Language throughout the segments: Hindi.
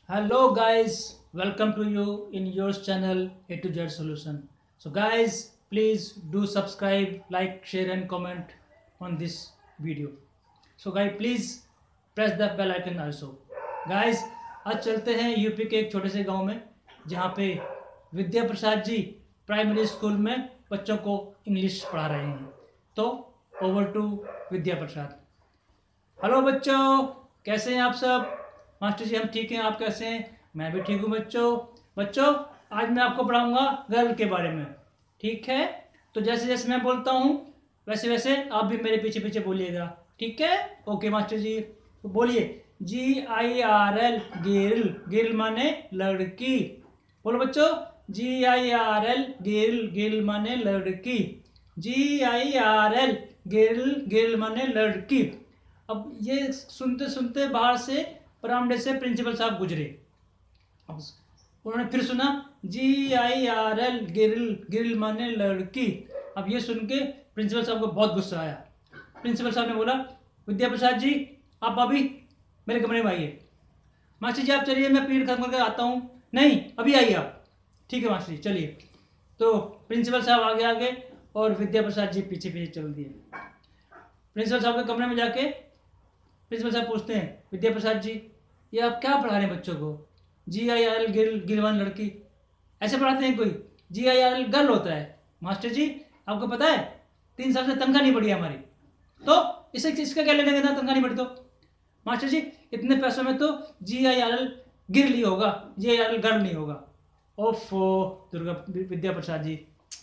Hello guys, welcome to you in your channel A to Z Solution. So guys, please do subscribe, like, share and comment on this video. So guys, please press the bell icon also. Guys, आज चलते हैं यूपी के एक छोटे से गांव में जहां पे विद्या प्रसाद जी प्राइमरी स्कूल में बच्चों को इंग्लिश पढ़ा रहे हैं। तो over to Vidya Prasad. Hello बच्चों, कैसे हैं आप सब? मास्टर जी हम ठीक हैं, आप कैसे हैं? मैं भी ठीक हूँ बच्चों। बच्चों आज मैं आपको पढ़ाऊंगा गर्ल के बारे में, ठीक है? तो जैसे जैसे मैं बोलता हूँ वैसे वैसे आप भी मेरे पीछे पीछे बोलिएगा, ठीक है? ओके मास्टर जी, तो बोलिए GIRL गिरल। गिरल माने लड़की। बोलो बच्चों, GIRL गिरल। गिरल माने लड़की। GIRL गिरल। गिरल माने लड़की। अब ये सुनते सुनते बाहर से बरामदे से प्रिंसिपल साहब गुजरे। अब उन्होंने फिर सुना GIRL गिरल। गिरल माने लड़की। अब ये सुन के प्रिंसिपल साहब को बहुत गुस्सा आया। प्रिंसिपल साहब ने बोला, विद्या प्रसाद जी आप अभी मेरे कमरे में आइए। मास्टर जी आप चलिए, मैं पीरियड खत्म करके आता हूँ। नहीं अभी आइए आप। ठीक है मास्टर जी चलिए। तो प्रिंसिपल साहब आगे और विद्या प्रसाद जी पीछे पीछे चल दिए। प्रिंसिपल साहब के कमरे में जाके प्रिंसिपल साहब पूछते हैं, विद्या प्रसाद जी ये आप क्या पढ़ा रहे हैं बच्चों को? GIRL गिरल। गिरवान लड़की ऐसे पढ़ाते हैं कोई? GIRL गर्ल होता है। मास्टर जी आपको पता है 3 साल से तनख्वाह नहीं बढ़ी हमारी, तो इसे इसका क्या लेने देना? तनख्वाह नहीं बढ़ी तो मास्टर जी इतने पैसों में तो GIRL गिरल ही होगा, GIRL गर्ल नहीं होगा। ओफो दुर्गा विद्या प्रसाद जी।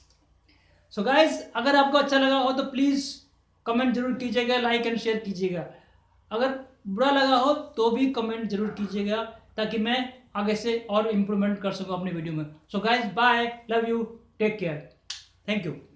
सो गाइज अगर आपको अच्छा लगा हो तो प्लीज़ कमेंट जरूर कीजिएगा, लाइक एंड शेयर कीजिएगा। अगर बुरा लगा हो तो भी कमेंट जरूर कीजिएगा ताकि मैं आगे से और इम्प्रूवमेंट कर सकूं अपनी वीडियो में। So guys bye, love you, take care, thank you.